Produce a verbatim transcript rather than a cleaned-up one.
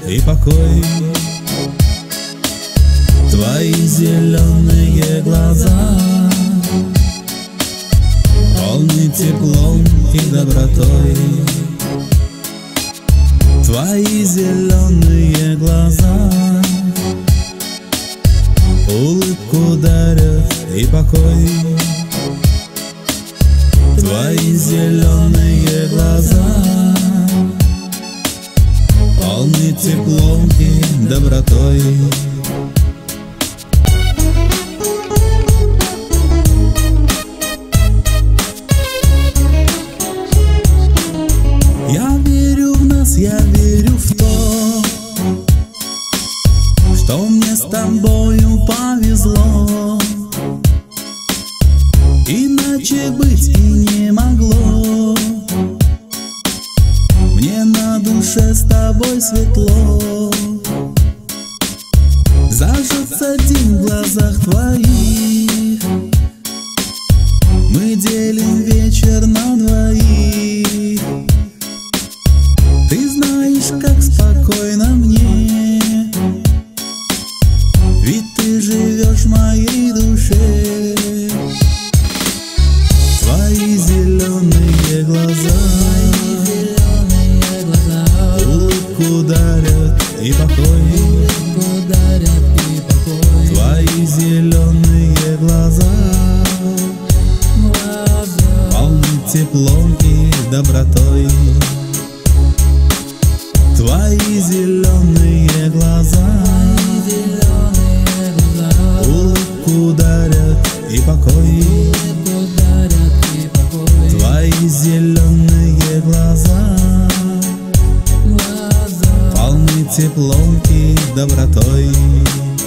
и покой. Твои зеленые глаза полны теплом и добротой. Твои зеленые глаза улыбку дарят и покой. Твои зеленые глаза полны теплом и добротой. Я верю в нас, я верю в то, что мне с тобою повезло. Иначе быть и не могло. Мне на душе с тобой светло. Зажжется день в глазах твоих. Мы делим вечер на двоих. Ты знаешь, как спокойно мне, ведь ты живешь в моей душе. Твои зеленые глаза улыбку дарят и покой. Твои зеленые глаза полны теплом и добротой. Твои зеленые глаза улыбку дарят и покой. Твои зеленые глаза полны теплом и добротой.